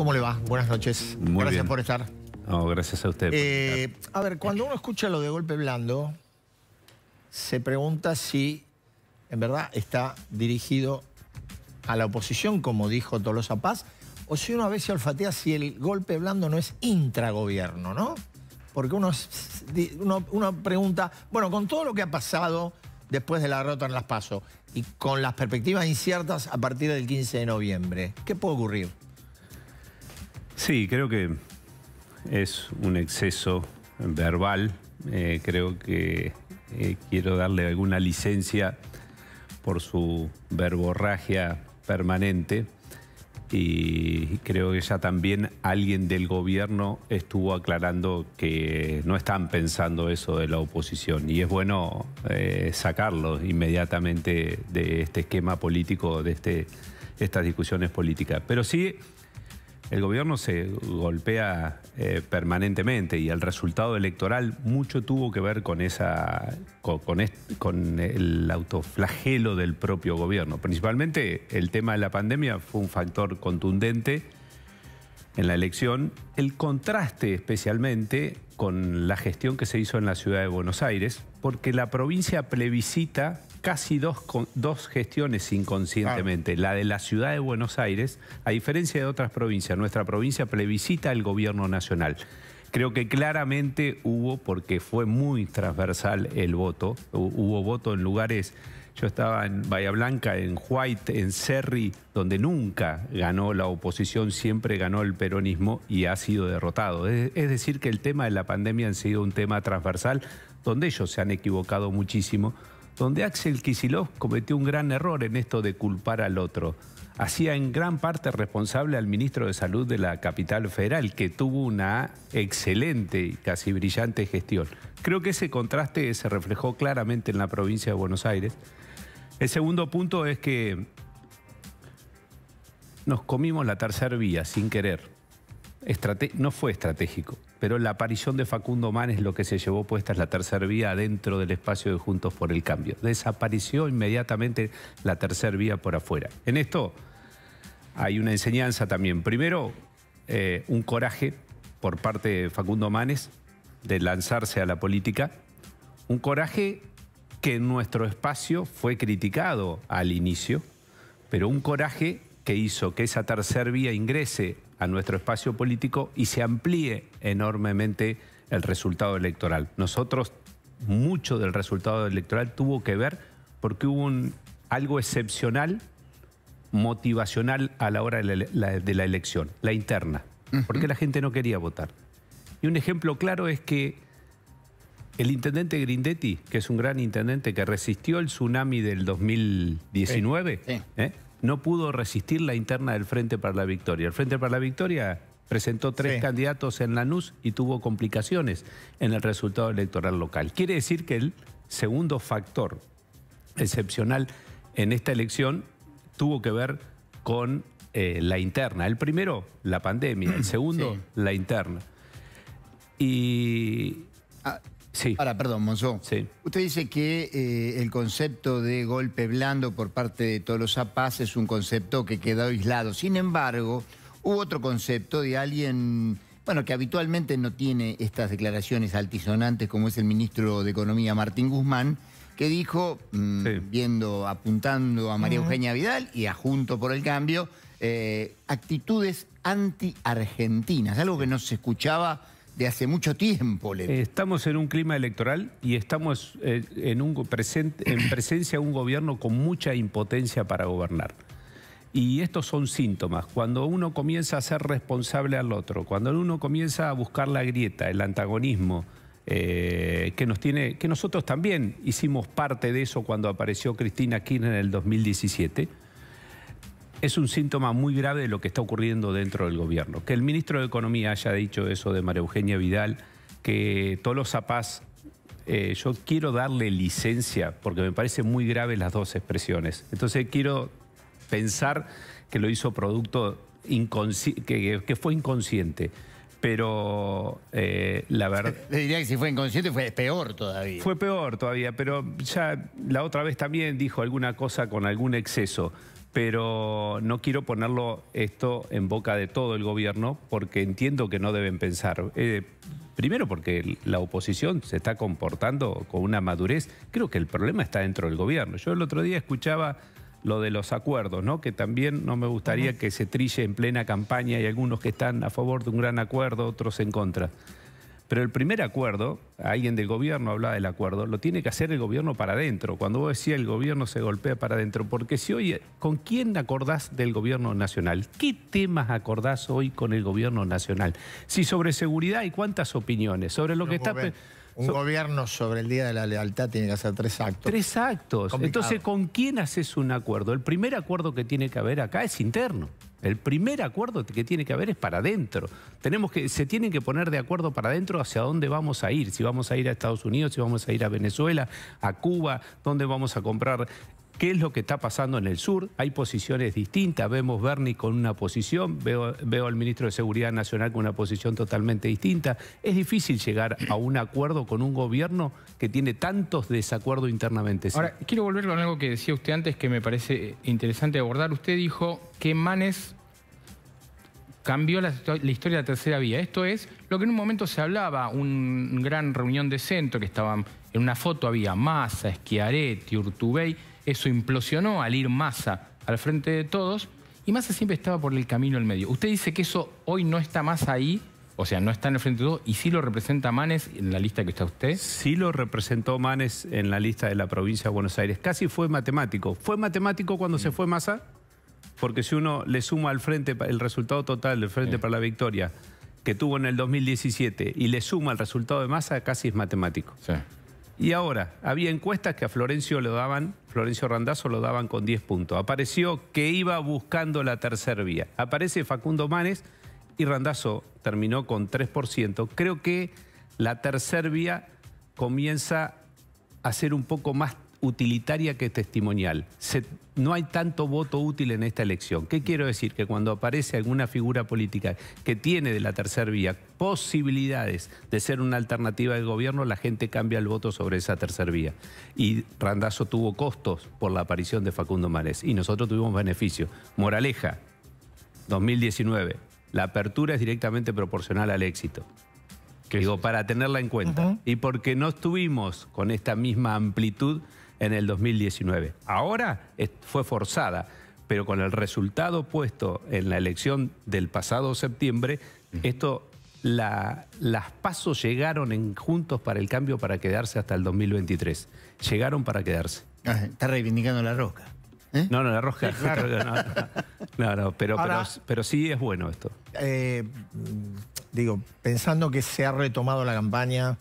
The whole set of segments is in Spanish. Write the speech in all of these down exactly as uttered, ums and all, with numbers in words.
¿Cómo le va? Buenas noches. Muy gracias bien. por estar. No, gracias a usted. Eh, a ver, cuando uno escucha lo de golpe blando, se pregunta si en verdad está dirigido a la oposición, como dijo Tolosa Paz, o si uno a veces olfatea si el golpe blando no es intragobierno, ¿no? Porque uno, uno, uno pregunta, bueno, con todo lo que ha pasado después de la derrota en las PASO y con las perspectivas inciertas a partir del quince de noviembre, ¿qué puede ocurrir? Sí, creo que es un exceso verbal. Eh, creo que eh, quiero darle alguna licencia por su verborragia permanente. Y creo que ya también alguien del gobierno estuvo aclarando que no están pensando eso de la oposición. Y es bueno eh, sacarlo inmediatamente de este esquema político, de este, estas discusiones políticas. Pero sí, el gobierno se golpea eh, permanentemente y el resultado electoral mucho tuvo que ver con, esa, con, con, este, con el autoflagelo del propio gobierno. Principalmente el tema de la pandemia fue un factor contundente en la elección. El contraste especialmente con la gestión que se hizo en la ciudad de Buenos Aires, porque la provincia plebiscita casi dos, dos gestiones inconscientemente. Claro. La de la ciudad de Buenos Aires, a diferencia de otras provincias, nuestra provincia plebiscita el gobierno nacional. Creo que claramente hubo, porque fue muy transversal el voto, hubo voto en lugares, yo estaba en Bahía Blanca, en White, en Cerri, donde nunca ganó la oposición, siempre ganó el peronismo y ha sido derrotado. Es, es decir, que el tema de la pandemia ha sido un tema transversal, donde ellos se han equivocado muchísimo, donde Axel Kicillof cometió un gran error en esto de culpar al otro. Hacía en gran parte responsable al ministro de Salud de la capital federal, que tuvo una excelente y casi brillante gestión. Creo que ese contraste se reflejó claramente en la provincia de Buenos Aires. El segundo punto es que nos comimos la tercera vía sin querer. Estrate- no fue estratégico, pero la aparición de Facundo Manes lo que se llevó puesta es la tercera vía dentro del espacio de Juntos por el Cambio. Desapareció inmediatamente la tercera vía por afuera. En esto hay una enseñanza también. Primero, eh, un coraje por parte de Facundo Manes de lanzarse a la política. Un coraje que en nuestro espacio fue criticado al inicio, pero un coraje que hizo que esa tercera vía ingrese a nuestro espacio político y se amplíe enormemente el resultado electoral. Nosotros, mucho del resultado electoral tuvo que ver porque hubo un, algo excepcional, motivacional a la hora de la, la, de la elección, la interna, porque la gente no quería votar. Y un ejemplo claro es que el intendente Grindetti, que es un gran intendente que resistió el tsunami del dos mil diecinueve, sí, sí. ¿eh? no pudo resistir la interna del Frente para la Victoria. El Frente para la Victoria presentó tres sí. candidatos en Lanús y tuvo complicaciones en el resultado electoral local. Quiere decir que el segundo factor excepcional en esta elección tuvo que ver con eh, la interna. El primero, la pandemia. El segundo, sí. la interna. Y... Ah. Sí. Ahora, perdón, Monzó. Sí. Usted dice que eh, el concepto de golpe blando por parte de Tolosa Paz es un concepto que quedó aislado. Sin embargo, hubo otro concepto de alguien, bueno, que habitualmente no tiene estas declaraciones altisonantes, como es el ministro de Economía, Martín Guzmán, que dijo, mmm, sí. viendo, apuntando a María uh-huh. Eugenia Vidal y a Juntos por el Cambio, eh, actitudes anti-argentinas, algo que no se escuchaba de hace mucho tiempo. Le... Estamos en un clima electoral y estamos eh, en, un presente, en presencia de un gobierno con mucha impotencia para gobernar. Y estos son síntomas. Cuando uno comienza a ser responsable al otro, cuando uno comienza a buscar la grieta, el antagonismo, eh, que, nos tiene, que nosotros también hicimos parte de eso cuando apareció Cristina Kirchner en el dos mil diecisiete, es un síntoma muy grave de lo que está ocurriendo dentro del gobierno. Que el ministro de Economía haya dicho eso de María Eugenia Vidal, que Tolosa Paz, eh, yo quiero darle licencia porque me parece muy grave las dos expresiones. Entonces quiero pensar que lo hizo producto, que, que fue inconsciente. Pero eh, la verdad... Le diría que si fue inconsciente fue peor todavía. Fue peor todavía, pero ya la otra vez también dijo alguna cosa con algún exceso. pero no quiero ponerlo esto en boca de todo el gobierno porque entiendo que no deben pensar. Eh, primero porque la oposición se está comportando con una madurez. Creo que el problema está dentro del gobierno. Yo el otro día escuchaba lo de los acuerdos, ¿no? Que también no me gustaría que se trille en plena campaña y algunos que están a favor de un gran acuerdo, otros en contra. Pero el primer acuerdo, alguien del gobierno hablaba del acuerdo, lo tiene que hacer el gobierno para adentro. Cuando vos decías el gobierno se golpea para adentro, porque si hoy, ¿con quién acordás del gobierno nacional? ¿Qué temas acordás hoy con el gobierno nacional? Si sobre seguridad hay cuántas opiniones, sobre lo que está... Un so, gobierno sobre el Día de la Lealtad tiene que hacer tres actos. Tres actos. Complicado. Entonces, ¿con quién haces un acuerdo? El primer acuerdo que tiene que haber acá es interno. El primer acuerdo que tiene que haber es para adentro. Tenemos que, se tienen que poner de acuerdo para adentro hacia dónde vamos a ir. Si vamos a ir a Estados Unidos, si vamos a ir a Venezuela, a Cuba, dónde vamos a comprar... ¿Qué es lo que está pasando en el sur? Hay posiciones distintas. Vemos Bernie con una posición, veo, veo al ministro de Seguridad Nacional con una posición totalmente distinta. Es difícil llegar a un acuerdo con un gobierno que tiene tantos desacuerdos internamente. Ahora, quiero volver con algo que decía usted antes que me parece interesante abordar. Usted dijo que Manes cambió la, la historia de la tercera vía. Esto es lo que en un momento se hablaba, una gran reunión de centro que estaban, en una foto había Massa, Schiaretti, Urtubey. Eso implosionó al ir Massa al frente de todos y Massa siempre estaba por el camino al medio. Usted dice que eso hoy no está más ahí, o sea, no está en el frente de todos, y sí lo representa Manes en la lista que está usted. Sí lo representó Manes en la lista de la provincia de Buenos Aires. Casi fue matemático. ¿Fue matemático cuando sí. se fue Massa? Porque si uno le suma al frente el resultado total del Frente sí. para la Victoria que tuvo en el dos mil diecisiete y le suma el resultado de Massa, casi es matemático. Sí. Y ahora, había encuestas que a Florencio lo daban, Florencio Randazzo lo daban con diez puntos. Apareció que iba buscando la tercera vía. Aparece Facundo Manes y Randazzo terminó con tres por ciento. Creo que la tercera vía comienza a ser un poco más utilitaria que testimonial. Se, no hay tanto voto útil en esta elección. ¿Qué quiero decir? Que cuando aparece alguna figura política que tiene de la tercera vía posibilidades de ser una alternativa del gobierno, la gente cambia el voto sobre esa tercera vía. Y Randazzo tuvo costos por la aparición de Facundo Manes y nosotros tuvimos beneficio. Moraleja, dos mil diecinueve, la apertura es directamente proporcional al éxito. Digo, para tenerla en cuenta. Uh-huh. Y porque no estuvimos con esta misma amplitud en el dos mil diecinueve. Ahora fue forzada, pero con el resultado puesto en la elección del pasado septiembre, uh-huh. esto, la, las pasos llegaron en Juntos para el Cambio para quedarse hasta el dos mil veintitrés. Llegaron para quedarse. Ah, está reivindicando la rosca. ¿Eh? No, no, la rosca. Sí, claro. no, no, no, no, pero, Ahora, pero, pero sí es bueno esto. Eh, digo, pensando que se ha retomado la campaña,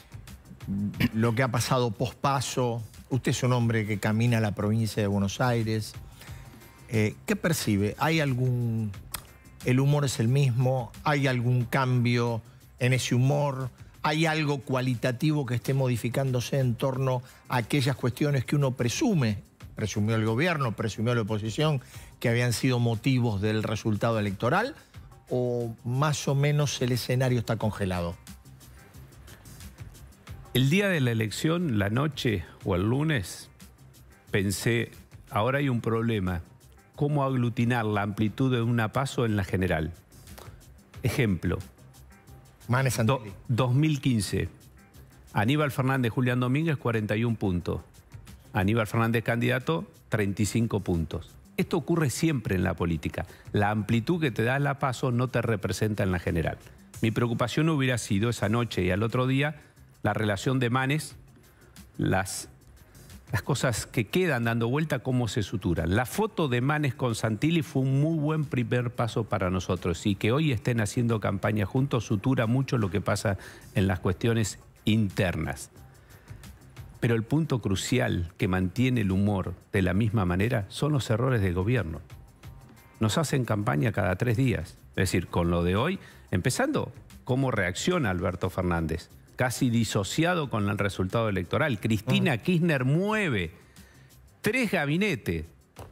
lo que ha pasado pospaso, usted es un hombre que camina a la provincia de Buenos Aires, eh, ¿qué percibe? ¿Hay algún... el humor es el mismo? ¿Hay algún cambio en ese humor? ¿Hay algo cualitativo que esté modificándose en torno a aquellas cuestiones que uno presume, presumió el gobierno, presumió la oposición, que habían sido motivos del resultado electoral? ¿O más o menos el escenario está congelado? El día de la elección, la noche o el lunes, pensé, ahora hay un problema. ¿Cómo aglutinar la amplitud de una PASO en la general? Ejemplo. Manes Santilli. Do, dos mil quince. Aníbal Fernández, Julián Domínguez, cuarenta y un puntos. Aníbal Fernández candidato, treinta y cinco puntos. Esto ocurre siempre en la política. La amplitud que te da la PASO no te representa en la general. Mi preocupación hubiera sido esa noche y al otro día la relación de Manes, las, las cosas que quedan dando vuelta, cómo se suturan. La foto de Manes con Santilli fue un muy buen primer paso para nosotros y que hoy estén haciendo campaña juntos sutura mucho lo que pasa en las cuestiones internas. Pero el punto crucial que mantiene el humor de la misma manera son los errores del gobierno. Nos hacen campaña cada tres días. Es decir, con lo de hoy, empezando, cómo reacciona Alberto Fernández, casi disociado con el resultado electoral. Cristina Kirchner mueve tres gabinetes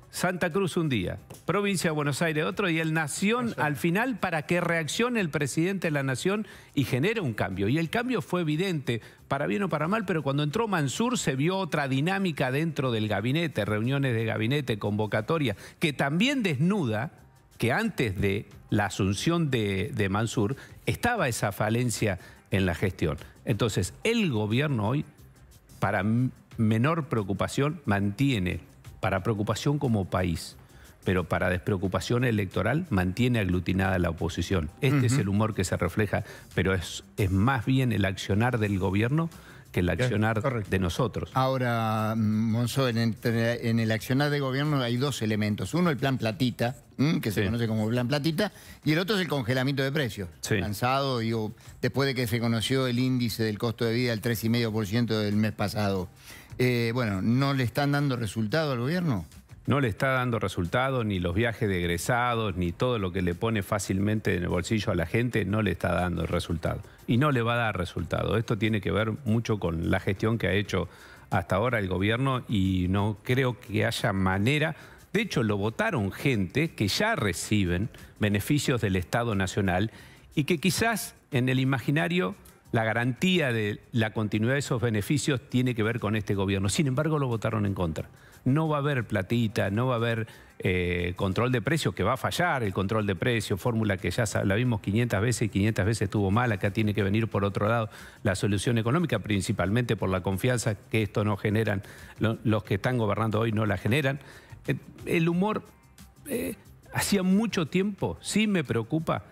Santa Cruz un día, Provincia de Buenos Aires otro, y el Nación al final para que reaccione el presidente de la Nación y genere un cambio. Y el cambio fue evidente, para bien o para mal, pero cuando entró Mansur se vio otra dinámica dentro del gabinete, reuniones de gabinete, convocatoria, que también desnuda que antes de la asunción de, de Mansur estaba esa falencia en la gestión. Entonces, el gobierno hoy, para menor preocupación, mantiene, para preocupación como país, pero para despreocupación electoral, mantiene aglutinada la oposición. Este uh-huh. es el humor que se refleja, pero es, es más bien el accionar del gobierno que el accionar Correcto. de nosotros. Ahora, Monzó, en el, en el accionar de gobierno hay dos elementos. Uno, el plan Platita, que se sí. conoce como plan Platita, y el otro es el congelamiento de precios. Sí. Lanzado, digo, después de que se conoció el índice del costo de vida del tres coma cinco por ciento del mes pasado. Eh, bueno, ¿no le están dando resultado al gobierno? No le está dando resultado, ni los viajes de egresados, ni todo lo que le pone fácilmente en el bolsillo a la gente, no le está dando resultado. Y no le va a dar resultado. Esto tiene que ver mucho con la gestión que ha hecho hasta ahora el gobierno y no creo que haya manera. De hecho, lo votaron gente que ya reciben beneficios del Estado Nacional y que quizás en el imaginario la garantía de la continuidad de esos beneficios tiene que ver con este gobierno. Sin embargo, lo votaron en contra. No va a haber platita, no va a haber eh, control de precios, que va a fallar el control de precios, fórmula que ya la vimos quinientas veces y quinientas veces estuvo mal. Acá tiene que venir por otro lado la solución económica, principalmente por la confianza que esto no generan, lo, los que están gobernando hoy no la generan. Eh, el humor, eh, hacía mucho tiempo, sí me preocupa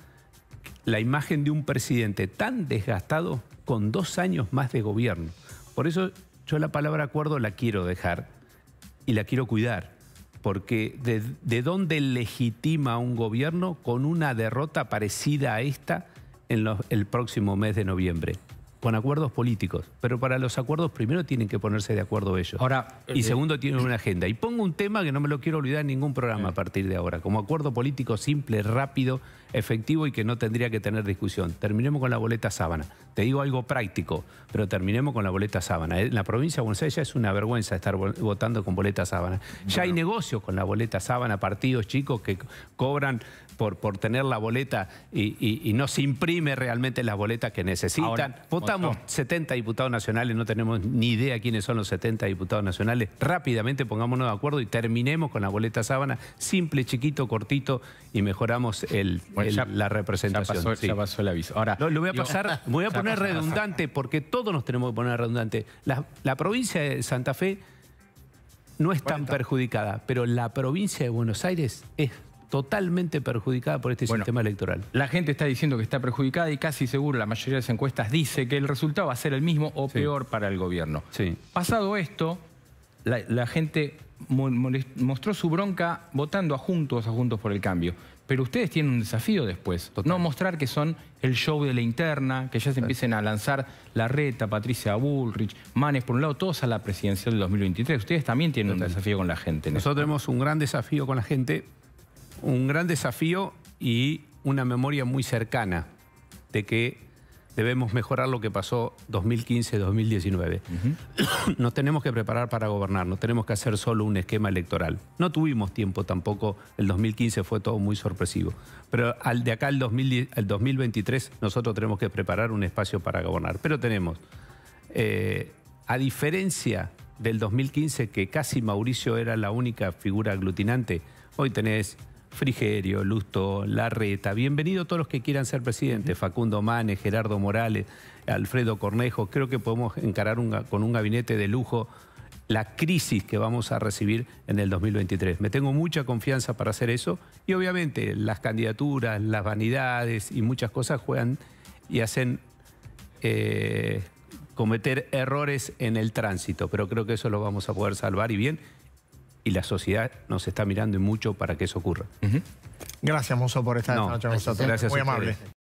la imagen de un presidente tan desgastado con dos años más de gobierno. Por eso yo la palabra acuerdo la quiero dejar y la quiero cuidar, porque de, de dónde legitima un gobierno con una derrota parecida a esta en los, el próximo mes de noviembre, con acuerdos políticos. Pero para los acuerdos primero tienen que ponerse de acuerdo ellos. Ahora, y segundo tienen una agenda. Y pongo un tema que no me lo quiero olvidar en ningún programa a partir de ahora, como acuerdo político simple, rápido, efectivo y que no tendría que tener discusión. Terminemos con la boleta sábana. Te digo algo práctico, pero terminemos con la boleta sábana. En la provincia de Buenos Aires ya es una vergüenza estar votando con boleta sábana. Ya bueno. hay negocios con la boleta sábana, partidos chicos que cobran por, por tener la boleta y, y, y no se imprime realmente las boletas que necesitan. Ahora, votamos otro. setenta diputados nacionales, no tenemos ni idea quiénes son los setenta diputados nacionales. Rápidamente pongámonos de acuerdo y terminemos con la boleta sábana, simple, chiquito, cortito, y mejoramos el, bueno, el, ya, la representación. Ya pasó, sí. ya pasó el aviso. Ahora, lo, lo voy a pasar, voy a poner redundante, porque todos nos tenemos que poner redundante. La, la provincia de Santa Fe no es tan perjudicada, pero la provincia de Buenos Aires es totalmente perjudicada por este bueno, sistema electoral. La gente está diciendo que está perjudicada y casi seguro la mayoría de las encuestas dice que el resultado va a ser el mismo o sí. peor para el gobierno. Sí. Pasado esto, la, la gente mostró su bronca votando a Juntos, a Juntos por el Cambio. Pero ustedes tienen un desafío después. Total. No mostrar que son el show de la interna, que ya se empiecen a lanzar Larreta, Patricia Bullrich, Manes, por un lado, todos a la presidencial del dos mil veintitrés. Ustedes también tienen Total. un desafío con la gente. Nosotros tenemos un gran desafío con la gente, un gran desafío y una memoria muy cercana de que debemos mejorar lo que pasó dos mil quince dos mil diecinueve. Uh-huh. Nos tenemos que preparar para gobernar, no tenemos que hacer solo un esquema electoral. No tuvimos tiempo tampoco, el dos mil quince fue todo muy sorpresivo. Pero al de acá al, dos mil, al dos mil veintitrés nosotros tenemos que preparar un espacio para gobernar. Pero tenemos, eh, a diferencia del dos mil quince, que casi Mauricio era la única figura aglutinante, hoy tenés Frigerio, Lustó, Larreta, bienvenido todos los que quieran ser presidentes, Facundo Manes, Gerardo Morales, Alfredo Cornejo. Creo que podemos encarar un, con un gabinete de lujo la crisis que vamos a recibir en el dos mil veintitrés. Me tengo mucha confianza para hacer eso y obviamente las candidaturas, las vanidades y muchas cosas juegan y hacen eh, cometer errores en el tránsito, pero creo que eso lo vamos a poder salvar y bien. Y la sociedad nos está mirando y mucho para que eso ocurra. Uh-huh. Gracias, Mozo, por estar no, esta noche con nosotros. Gracias. Muy amable.